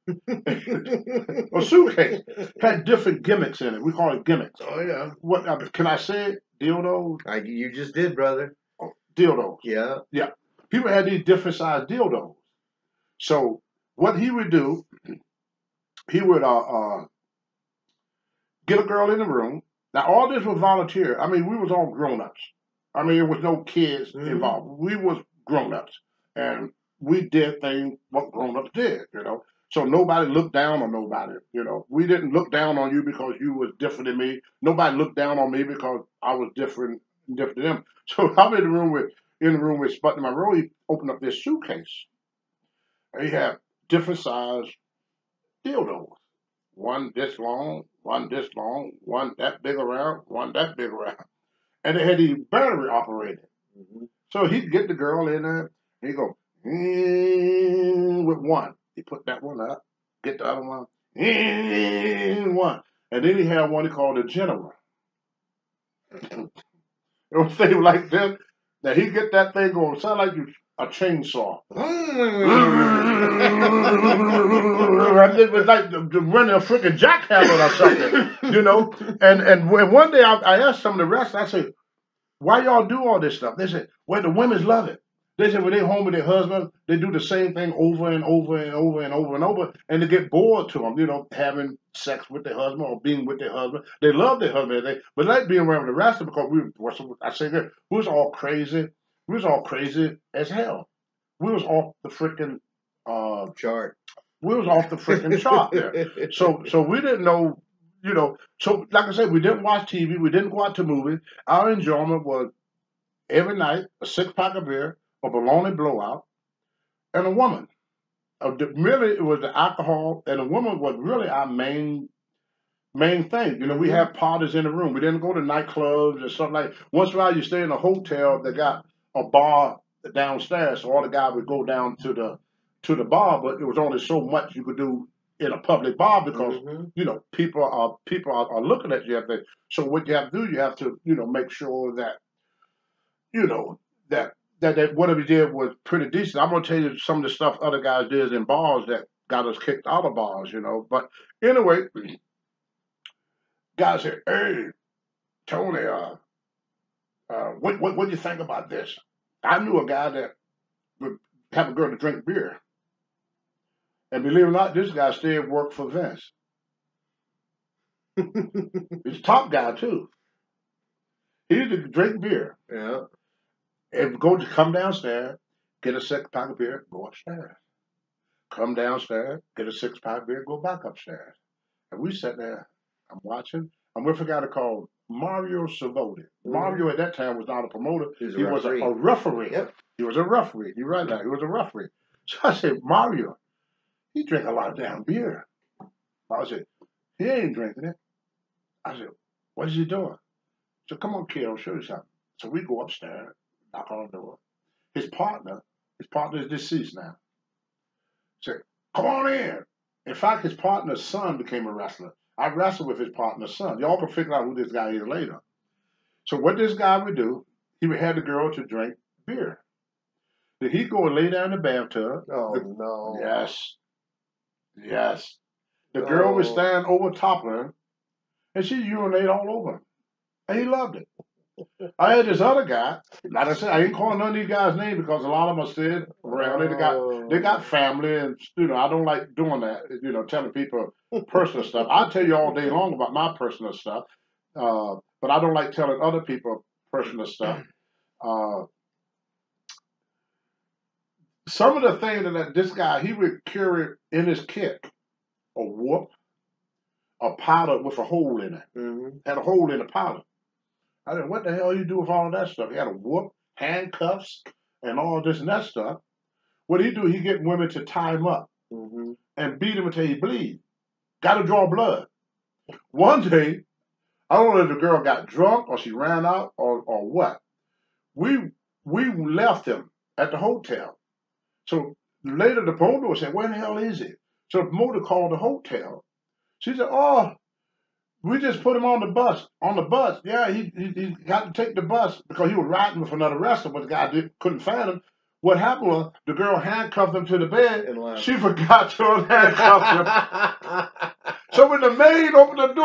A suitcase. Had different gimmicks in it. We call it gimmicks. Oh, yeah. What can I say it? Dildos? You just did, brother. Oh, dildos. Yeah. Yeah. People had these different sized dildos. So what he would do, he would get a girl in the room. Now all this was volunteer. I mean, we was all grown ups. I mean, there was no kids involved. We was grown ups, and we did things what grown ups did. So nobody looked down on nobody. We didn't look down on you because you was different than me. Nobody looked down on me because I was different than them. So I'm in the room with Sputnik Monroe. He opened up this suitcase. And he had different size dildos. One this long, one this long, one that big around, one that big around. And they had these battery operated. So he'd get the girl in there, and he'd go, with one. He put that one up, get the other one, one. And then he had one he called the General. It was thing like this. Now he'd get that thing going, sound like a chainsaw. It was like running a freaking jackhammer or something, And one day I asked some of the rest, I said, why y'all do all this stuff? They said, well, the women love it. They said when they home with their husband, they do the same thing over and over and over and over and over, and they get bored to them, having sex with their husband or being with their husband. They love their husband, but like being around the rest of them because we was all crazy. We was all crazy as hell. We was off the freaking chart. We was off the freaking chart there. So we didn't know, So like I said, we didn't watch TV. We didn't go out to movies. Our enjoyment was every night a 6-pack of beer, a bologna blowout, and a woman. Really, it was the alcohol, and the woman was really our main thing. We had parties in the room. We didn't go to nightclubs and stuff like. Once in a while, you stay in a hotel that got a bar downstairs, so all the guys would go down to the bar, but it was only so much you could do in a public bar because people are looking at you. So what you have to do, you have to make sure that that whatever we did was pretty decent. I'm gonna tell you some of the stuff other guys did in bars that got us kicked out of bars. But anyway, guys said, "Hey, Tony, what do you think about this?" I knew a guy that would have a girl to drink beer. And believe it or not, this guy still worked for Vince. He's a top guy, too. He used to drink beer. Yeah. And come downstairs, get a 6-pack of beer, go upstairs. Come downstairs, get a 6-pack of beer, go back upstairs. And we sat there, I'm watching, and we forgot to call Mario Savoti. Mario at that time was not a promoter. He was a referee. Yep. He was a referee. You're right now. He was a referee. So I said, Mario, he drank a lot of damn beer. I said, he ain't drinking it. I said, what is he doing? So come on, kid, I'll show you something. So we go upstairs, knock on the door. His partner is deceased now. Said, come on in. In fact, his partner's son became a wrestler. I wrestled with his partner's son. Y'all can figure out who this guy is later. So what this guy would do, he would have the girl to drink beer. Then he'd go and lay down in the bathtub. Oh, no. Yes. The girl would stand over top of him, and she urinated all over him. And he loved it. I had this other guy, like I said, I ain't calling none of these guys' names because a lot of them are still around. They got family, and I don't like doing that, telling people personal stuff. I tell you all day long about my personal stuff, but I don't like telling other people personal stuff. Some of the things that this guy, he would carry in his kit, a whoop, a powder with a hole in it. Had a hole in the powder. I said, what the hell you do with all of that stuff? He had a whoop, handcuffs, and all this and that stuff. What he do, he get women to tie him up and beat him until he bleed. Got to draw blood. One day, I don't know if the girl got drunk or she ran out or what. We left him at the hotel. So later the promoter said, "Where the hell is he?" So the promoter called the hotel. She said, "Oh, we just put him on the bus." On the bus, yeah, he got to take the bus because he was riding with another wrestler, but the guy couldn't find him. What happened was the girl handcuffed him to the bed. She forgot to handcuff him. So when the maid opened the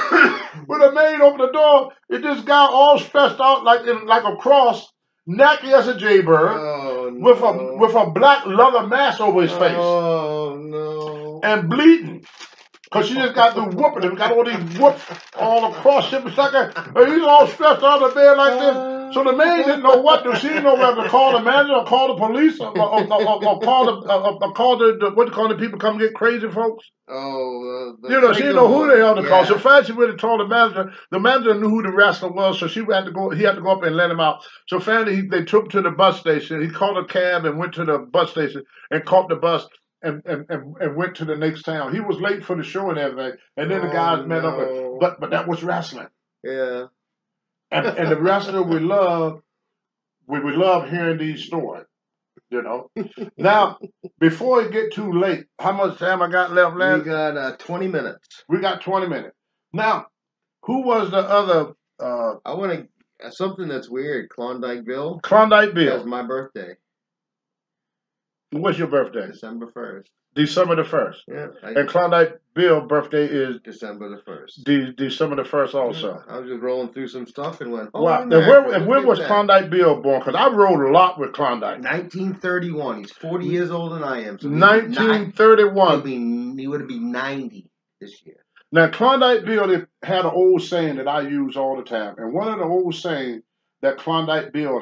door, it this guy all stretched out like a cross, nacky as a jaybird, with a black leather mask over his face. Oh no! And bleeding. Because she just got through whooping him, got all these whoops all across him. It's like he's all stretched out of bed like this. So the maid didn't know what to do. She didn't know whether to call the manager or call the police or call the what do you call the people come get crazy folks? She didn't know who the hell to call. So finally she went and told the manager. The manager knew who the wrestler was, so he had to go up and let him out. So finally they took him to the bus station. He called a cab and went to the bus station and caught the bus. And went to the next town. He was late for the show and everything. And then the guys met up. But that was wrestling. Yeah. And the wrestler we love hearing these stories. Now, before it get too late, how much time I got left, Larry? We got 20 minutes. We got 20 minutes. Now, who was the other? I want to something that's weird. Klondike Bill. Klondike Bill. That's my birthday. What's your birthday? December 1st. December the 1st. Yeah. And Klondike Bill's birthday is December the 1st. December the 1st also. Yeah. I was just rolling through some stuff and went, wow. And when was Klondike Bill born? Because I rode a lot with Klondike. 1931. He's 40 years older than I am. So 1931. He would be 90 this year. Now, Klondike Bill had an old saying that I use all the time. And one of the old sayings that Klondike Bill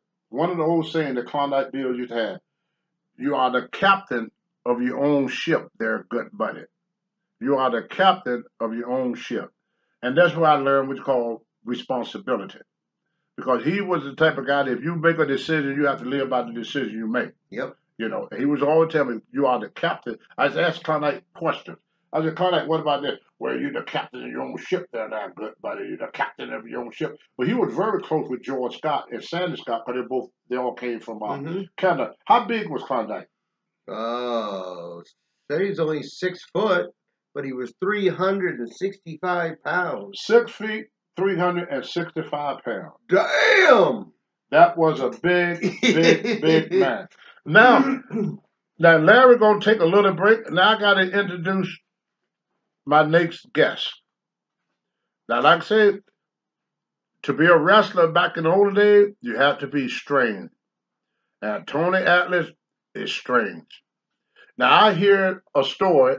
used to have, you are the captain of your own ship there, good buddy. You are the captain of your own ship. And that's where I learned what's called responsibility. Because he was the type of guy that if you make a decision, you have to live by the decision you make. Yep. He was always telling me, you are the captain. I asked Klondike questions. I said, Klondike, what about this? Well, you're the captain of your own ship there now, good buddy. You're the captain of your own ship. But he was very close with George Scott and Sandy Scott because they all came from Canada. How big was Klondike? Oh, said he's only 6 foot, but he was 365 pounds. 6 feet, 365 pounds. Damn! That was a big, big man. Now Larry gonna take a little break. Now I gotta introduce my next guest. Now, like I said, to be a wrestler back in the old days, you have to be strange. And Tony Atlas is strange. Now I hear the story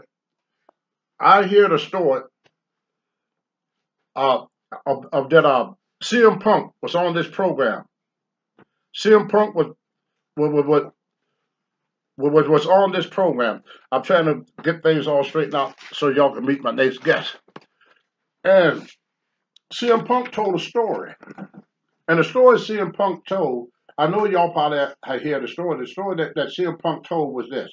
of that CM Punk was on this program. CM Punk was on this program. I'm trying to get things all straightened out so y'all can meet my next guest. And CM Punk told a story. And the story CM Punk told, I know y'all probably have heard the story. The story that CM Punk told was this.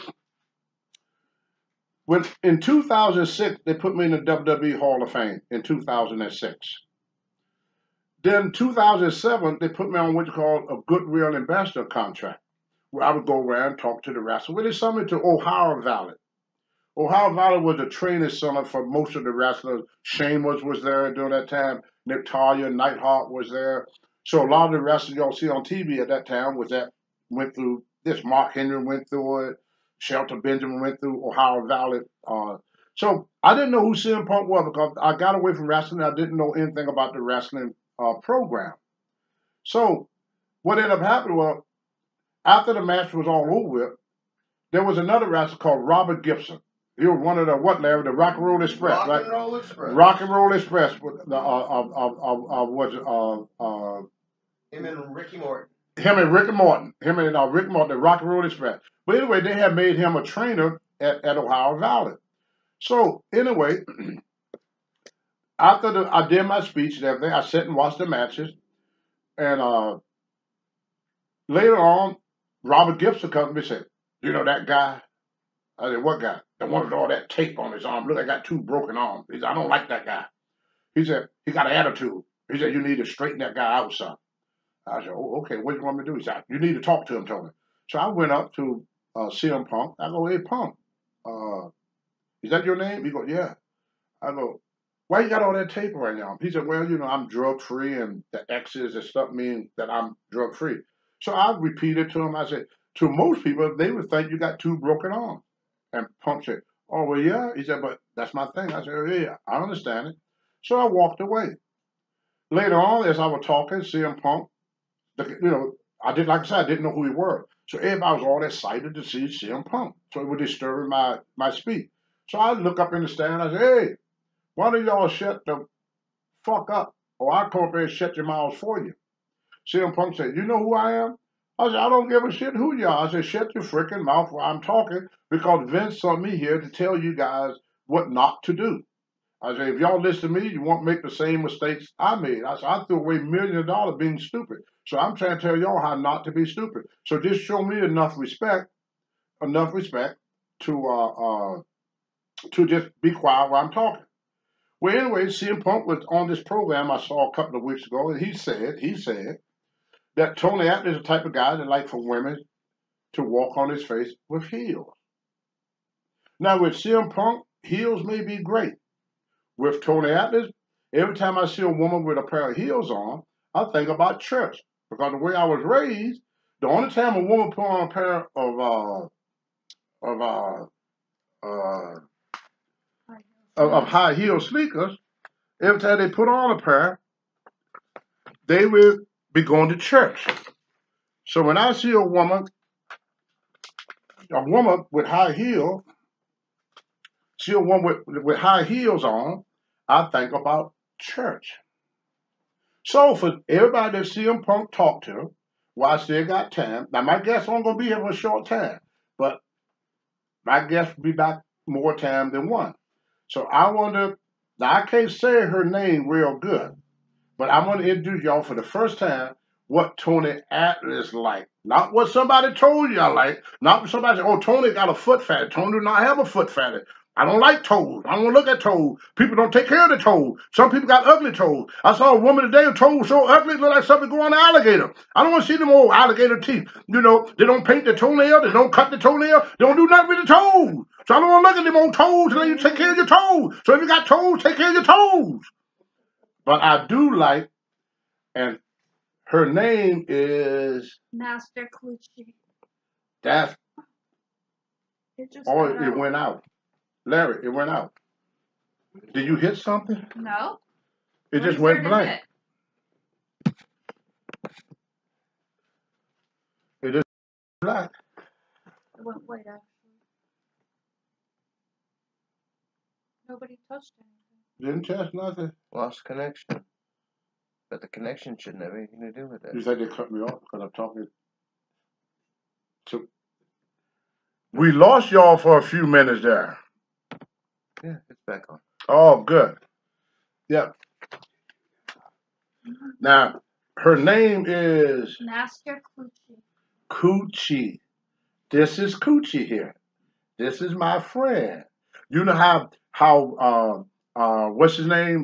In 2006, they put me in the WWE Hall of Fame in 2006. Then 2007, they put me on what you call a Goodwill Ambassador contract, where I would go around and talk to the wrestlers. Well, they sent me to Ohio Valley. Ohio Valley was a training center for most of the wrestlers. Sheamus was there during that time. Natalia, Nighthawk was there. So a lot of the wrestlers y'all see on TV at that time went through this. Mark Henry went through it. Shelton Benjamin went through Ohio Valley. So I didn't know who CM Punk was because I got away from wrestling. I didn't know anything about the wrestling program. So what ended up happening was, after the match was all over, there was another wrestler called Robert Gibson. He was one of the Larry? The Rock and Roll Express, right? Rock and Roll Express. Him and Ricky Morton. Him and Ricky Morton, the Rock and Roll Express. But anyway, they had made him a trainer at Ohio Valley. So anyway, after I did my speech and everything, I sat and watched the matches. And later on, Robert Gibson comes to me and said, "You know that guy?" I said, what guy? The one with all that tape on his arm. Look, I got 2 broken arms. He said, I don't like that guy. He said, he got an attitude. He said, you need to straighten that guy out, son. I said, oh, okay, what do you want me to do? He said, you need to talk to him, Tony. So I went up to CM Punk. I go, hey, Punk, is that your name? He goes, yeah. I go, why you got all that tape right now? He said, well, you know, I'm drug-free, and the X's and stuff mean that I'm drug-free. So I repeated to him, I said, to most people, they would think you got 2 broken arms. And Punk said, oh, well, yeah. He said, but that's my thing. I said, oh, yeah, I understand it. So I walked away. Later on, as I was talking, CM Punk, you know, I didn't know who he was. So everybody was all excited to see CM Punk. So it was disturbing my speech. So I look up in the stand, I said, hey, why don't y'all shut the fuck up? Or I'll come up here and shut your mouths for you. CM Punk said, you know who I am? I said, I don't give a shit who you are. I said, shut your freaking mouth while I'm talking, because Vince sent me here to tell you guys what not to do. I said, if y'all listen to me, you won't make the same mistakes I made. I said, I threw away millions of dollars being stupid. So I'm trying to tell y'all how not to be stupid. So just show me enough respect to just be quiet while I'm talking. Well, anyway, CM Punk was on this program I saw a couple of weeks ago, and he said that Tony Atlas is the type of guy that like for women to walk on his face with heels. Now, with CM Punk, heels may be great. With Tony Atlas, every time I see a woman with a pair of heels on, I think about church. Because the way I was raised, the only time a woman put on a pair of high heel sneakers, every time they put on a pair, they will be going to church. So when I see a woman with high heels, see a woman with high heels on, I think about church. So for everybody that CM Punk talked to, well, I still got time. Now my guest only gonna be here for a short time, but my guest will be back more time than one. So I wonder. Now I can't say her name real good, but I want to introduce y'all for the first time what Tony Atlas like. Not what somebody told you I like. Not what somebody said, oh, Tony got a foot fatty. Tony do not have a foot fatty. I don't like toes. I don't want to look at toes. People don't take care of the toes. Some people got ugly toes. I saw a woman today with toes so ugly, it looked like something going on an alligator. I don't want to see them old alligator teeth. You know, they don't paint the toenail. They don't cut the toenail. They don't do nothing with the toes. So I don't want to look at them old toes until you take care of your toes. So if you got toes, take care of your toes. But I do like, and her name is Master Coochie. That's It just oh, got it out. went out. Larry, it went out. Did you hit something? No. It What just is went there to blank. hit? It just blank. It went white actually. Nobody touched anything. Didn't test nothing. Lost connection. But the connection shouldn't have anything to do with You it. said they cut me off because I'm talking to. We lost y'all for a few minutes there. Yeah, it's back on. Oh, good. Yep. Now, her name is Master Coochie. Coochie. This is Coochie here. This is my friend. You know how what's his name?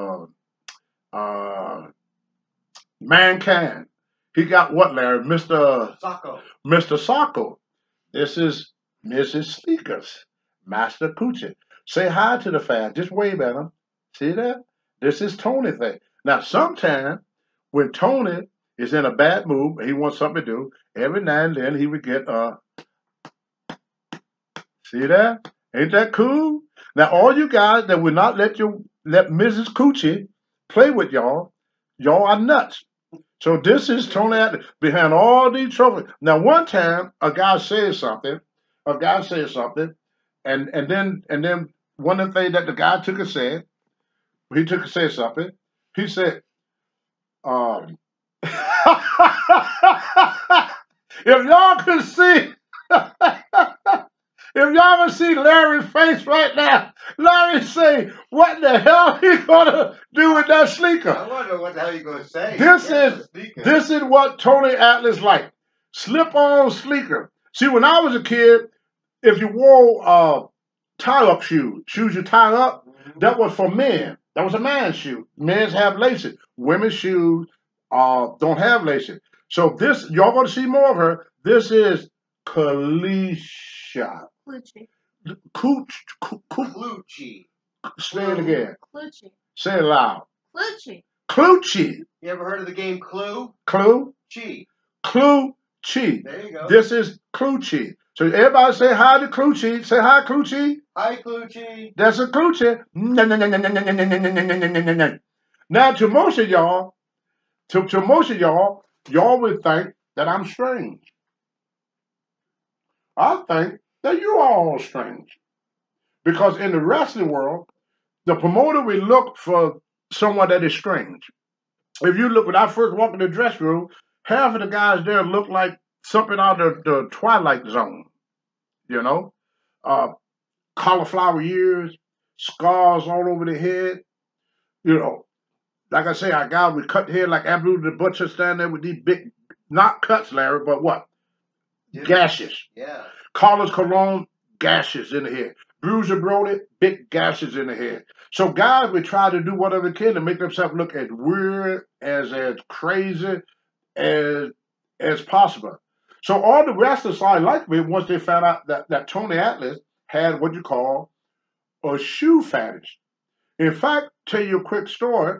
Mankind. He got what, Larry? Mr. Sacco. This is Mrs. Sneakers. Master Coochie. Say hi to the fan. Just wave at him. See that? This is Tony thing. Now, sometime when Tony is in a bad mood, he wants something to do, every now and then he would get see that? Ain't that cool? Now, all you guys that would not let Mrs. Coochie play with y'all are nuts. So this is Tony Atlas behind all these trophies. Now, one time a guy said something, and then one of the things that the guy took and said, something. He said, if y'all could see. If y'all can see Larry's face right now, Larry say, what the hell he gonna do with that sneaker? I wonder what the hell you gonna say. This is what Tony Atlas like. Slip-on sneaker. See, when I was a kid, if you wore tie-up shoes you tie up, that was for men. That was a man's shoe. Men's have laces. Women's shoes don't have laces. So this, y'all going to see more of her. This is Kalisha. Clutchy. Clutchy. Say it again. Clutchy. Say it loud. Clutchy. Clutchy. You ever heard of the game Clue? Clue? Chi. Clutchy. There you go. This is Clutchy. So everybody say hi to Clutchy. Say hi, Clutchy. Hi, Clutchy. That's a Clutchy. Now to most of y'all, y'all would think that I'm strange. I think that you are all strange. Because in the wrestling world, the promoter will look for someone that is strange. If you look, when I first walked in the dressing room, half of the guys there looked like something out of the Twilight Zone. You know, uh, cauliflower ears, scars all over the head. You know, like I say, I got with cut hair like Abu the Butcher standing there with these big, not cuts, Larry, but what? Gashes. Yeah. Carlos Colon, gashes in the head. Bruiser Brody, big gashes in the head. So guys would try to do whatever they can to make themselves look as weird, as crazy as possible. So all the wrestlers started like me once they found out that Tony Atlas had what you call a shoe fetish. In fact, tell you a quick story.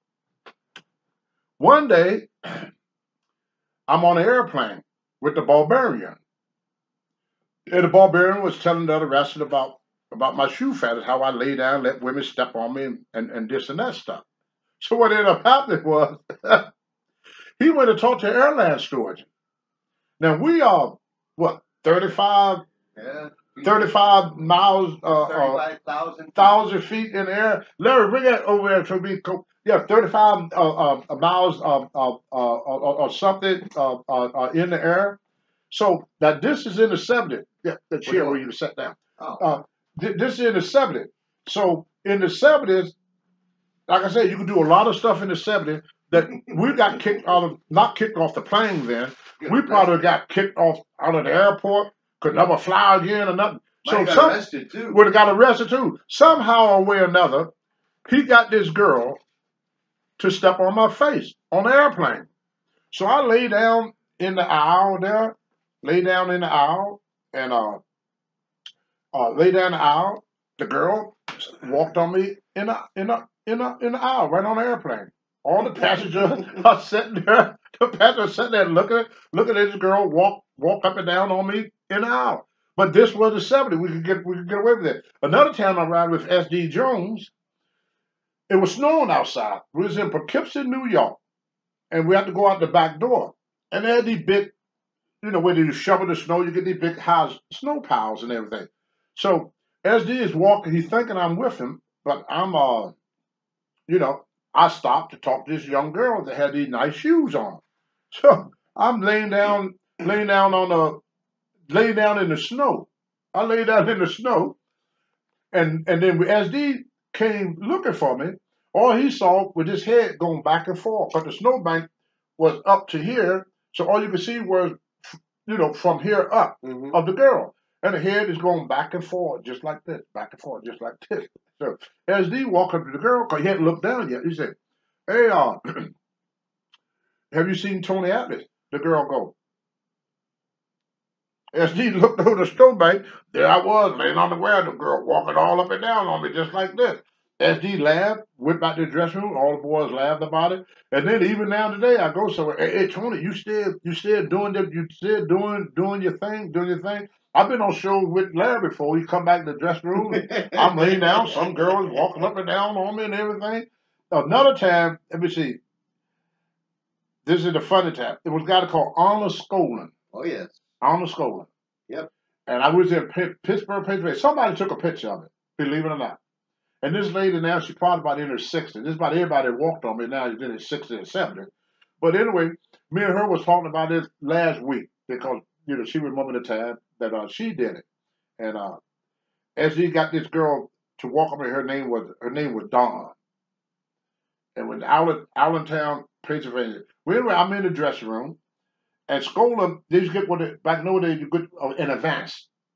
One day, I'm on an airplane with the Barbarian. And the Barbarian was telling the other wrestler about my shoe fetish, how I lay down, let women step on me, and this and that stuff. So what ended up happening was he went to talk to airline stewards. Now we are, what, 35 Yeah. 35 miles, 35,000 feet in the air. Larry, bring that over there to me. Yeah, 35 miles or something in the air. So now this is in the 70s. Yeah, the chair where you sat down. Oh. This is in the 70s. So in the 70s, like I said, you could do a lot of stuff in the 70s that we got kicked out of, not kicked off the plane then. We probably got kicked off out of the airport, could never fly again or nothing. So some arrested too. would have got arrested too. Somehow or way or another, he got this girl to step on my face on the airplane. So I lay down in the aisle there, lay down in the aisle, and lay down the aisle. The girl walked on me in the aisle, right on the airplane. All the passengers are sitting there. The passengers sitting there looking at this girl walk up and down on me in the aisle. But this was the 70s. We could get away with it. Another time I ride with S.D. Jones, it was snowing outside. We was in Poughkeepsie, New York, and we had to go out the back door. And they had these big, where you shovel the snow, you get these big snow piles and everything. So SD is walking, he's thinking I'm with him, but I'm I stopped to talk to this young girl that had these nice shoes on. So I'm laying down in the snow. I lay down in the snow, and then SD came looking for me. All he saw was his head going back and forth, but the snowbank was up to here, so all you could see was, from here up of the girl. And the head is going back and forth, just like this, back and forth, just like this. So SD walked up to the girl, because he hadn't looked down yet. He said, "Hey, have you seen Tony Atlas?" The girl go. SD looked over the snowbank. There I was, laying on the ground, the girl walking all up and down on me, just like this. SD laughed, went back to the dressing room. All the boys laughed about it. And then even now today, I go somewhere. Hey, Tony, you still doing that? You still doing your thing? I've been on shows with Larry before. He come back to the dressing room. I'm laying down. Some girls walking up and down on me and everything. Another time, let me see. This is the funny time. It was a guy called Arnold Skolin. Oh, yes. Arnold Skolin. Yep. And I was in Pittsburgh, Pennsylvania. Somebody took a picture of it, believe it or not. And this lady now, she's probably about in her 60s. This is about everybody that walked on me now. She's in her 60s and 70s. But anyway, me and her was talking about this last week because, she remembered the time that she did it. And as she got this girl to walk up, her name was Dawn. And when Allentown, Pennsylvania. Well, anyway, I'm in the dressing room. And Skolin, they used to get back in the days, you get in advance.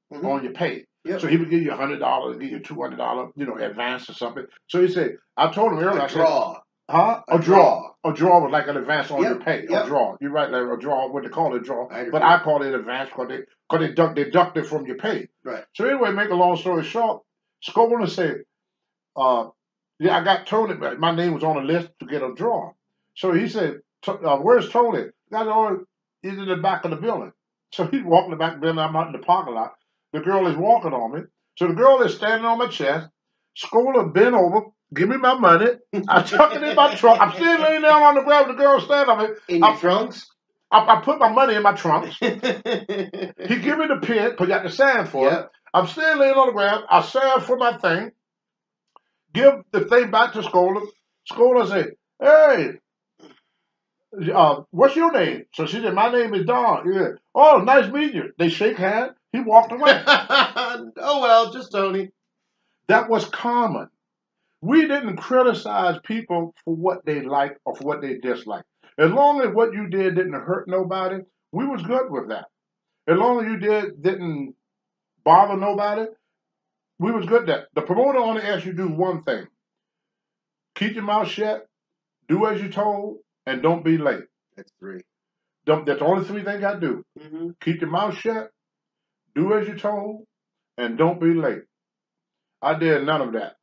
on your pay. Yep. So he would give you $100, give you $200, advance or something. So he said, I told him earlier, A draw. Huh? A draw. A draw was like an advance on your pay. Yep. A draw. You're right, like a draw, what they call it, a draw. I But I call it advance because they deduct it from your pay. Right. So anyway, make a long story short, Scola said, yeah, I got Tony, but my name was on the list to get a draw. So he said, where's Tony? He's in the back of the building. So he's walking the back of the building. I'm out in the parking lot. The girl is walking on me. So the girl is standing on my chest. Scola bent over, give me my money. I chuck it in my trunk. I'm still laying down on the ground with the girl standing on me. In your trunks? I put my money in my trunks. He give me the pen, because you have to sign for it. I'm still laying on the ground. I sign for my thing. Give the thing back to Scola. Scola said, hey, what's your name? So she said, my name is Don. Yeah. Oh, nice meeting you. They shake hands. He walked away. Oh, well, just Tony. That was common. We didn't criticize people for what they like or for what they dislike. As long as what you did didn't hurt nobody, we was good with that. As long as you didn't bother nobody, we was good at that. The promoter only asked you to do one thing. Keep your mouth shut, do as you're told, and don't be late. That's 3. That's the only 3 things I do. Mm-hmm. Keep your mouth shut, do as you're told, and don't be late. I did none of that.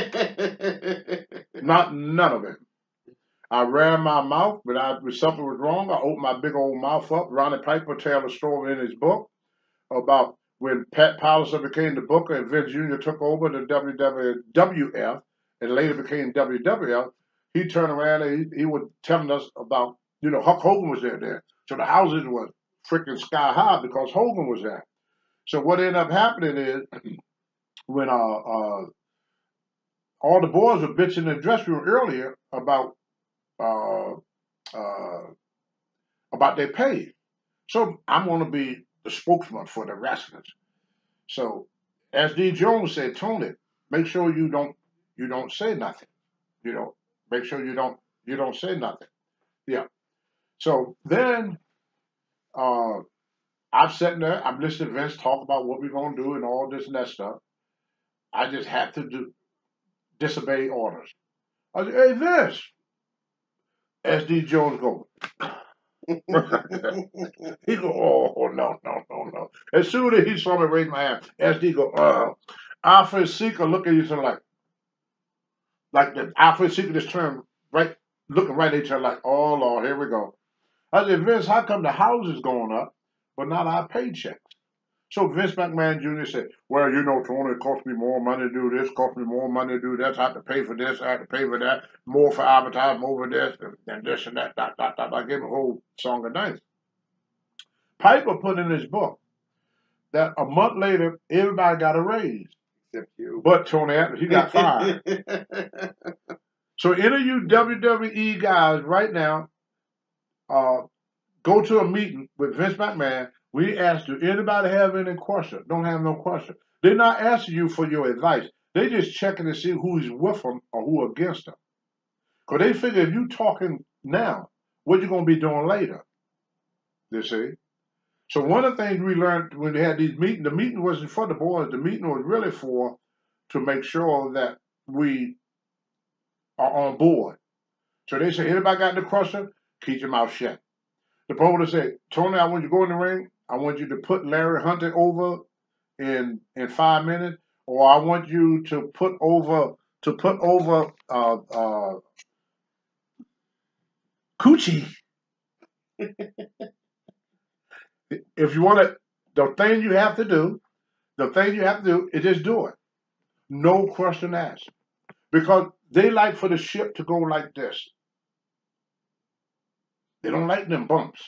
None of it. I ran my mouth, but if something was wrong, I opened my big old mouth up. Ronnie Piper tells a story in his book about when Pat Palliser became the booker and Vince Jr. took over the WWF and later became WWF. He turned around and he was telling us about, Hulk Hogan was there. So the houses were freaking sky high because Hogan was there. So what ended up happening is when all the boys were bitching in the dressing room earlier about their pay. So I'm going to be the spokesman for the wrestlers. So S.D. Jones said, Tony, make sure you don't say nothing. Make sure you don't say nothing. Yeah. So then I'm sitting there, I'm listening to Vince talk about what we're going to do and all this and that stuff. I just have to disobey orders. I said, hey, Vince. S.D. Jones go. He go, oh, no. As soon as he saw me raise my hand, S.D. go, Alfred Seeker look at each other like the Alfred Seeker just turned right, looking right at each other like, oh, Lord, here we go. I said, Vince, how come the house is going up, but not our paychecks? So Vince McMahon Jr. said, well, Tony, it cost me more money to do this, cost me more money to do that. I have to pay for this, I have to pay for that, more for advertising, more for this, and this and that. I gave him a whole song and dance. Piper put in his book that a month later, everybody got a raise. Except you. But Tony Atlas, he got fired. So any of you WWE guys right now, go to a meeting with Vince McMahon. We ask, do anybody have any question? Don't have no question. They're not asking you for your advice. They just checking to see who's with them or who against them. Because they figure if you talking now, what you going to be doing later? You see? So one of the things we learned when they had these meetings, the meeting wasn't for the boys. The meeting was really to make sure that we are on board. So they say, anybody got any question? Keep your mouth shut. The promoter said, Tony, I want you to go in the ring. I want you to put Larry Hunter over in 5 minutes, or I want you to put over Coochie. If you want to, the thing you have to do is just do it. No question asked. Because they like for the ship to go like this. They don't like them bumps.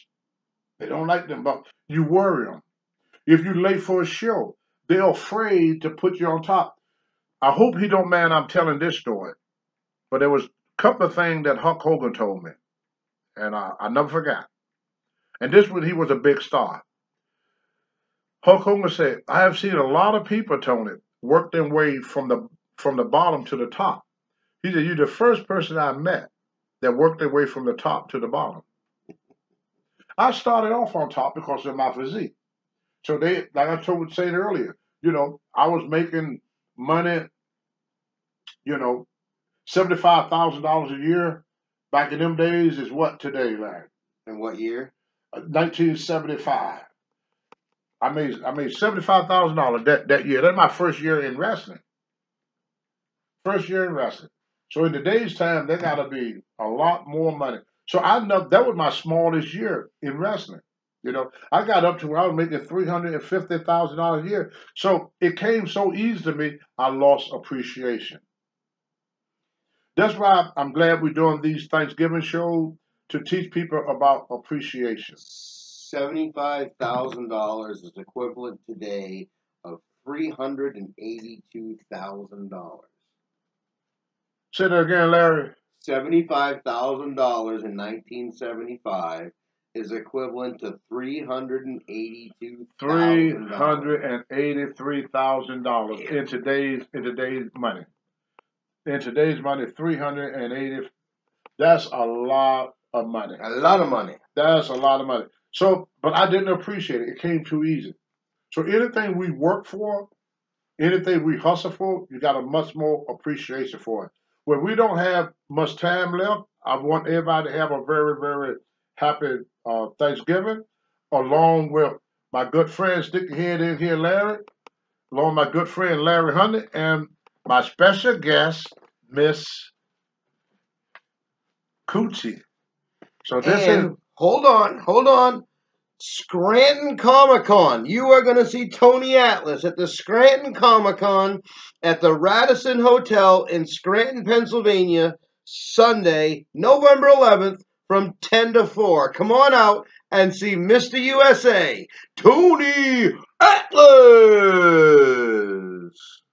You worry them. If you're late for a show, they're afraid to put you on top. I hope he don't mind I'm telling this story. But there was a couple of things that Hulk Hogan told me. And I never forgot. And this when he was a big star. Hulk Hogan said, I have seen a lot of people, Tony, work their way from the bottom to the top. He said, you're the first person I met that worked their way from the top to the bottom. I started off on top because of my physique. So they, like I told said earlier, I was making money, you know, $75,000 a year back in them days is what today, Larry? In what year? 1975. I made $75,000 that year. That's my first year in wrestling. First year in wrestling. So in today's time, there got to be a lot more money. So I know that was my smallest year in wrestling. I got up to where I was making $350,000 a year. So it came so easy to me, I lost appreciation. That's why I'm glad we're doing these Thanksgiving shows to teach people about appreciation. $75,000 is equivalent today of $382,000. Say that again, Larry. $75,000 in 1975 is equivalent to $382,000. $383,000 in today's money. In today's money, 380. That's a lot of money. A lot of money. That's a lot of money. So, but I didn't appreciate it. It came too easy. So anything we work for, anything we hustle for, you got a much more appreciation for it. When we don't have much time left, I want everybody to have a very, very happy Thanksgiving, along with my good friend, stick your head in here, Larry, along with my good friend Larry Hunter, and my special guest, Miss Coochie. So this is... Hold on. Scranton Comic-Con. You are going to see Tony Atlas at the Scranton Comic-Con at the Radisson Hotel in Scranton, Pennsylvania, Sunday, November 11th from 10 to 4. Come on out and see Mr. USA, Tony Atlas.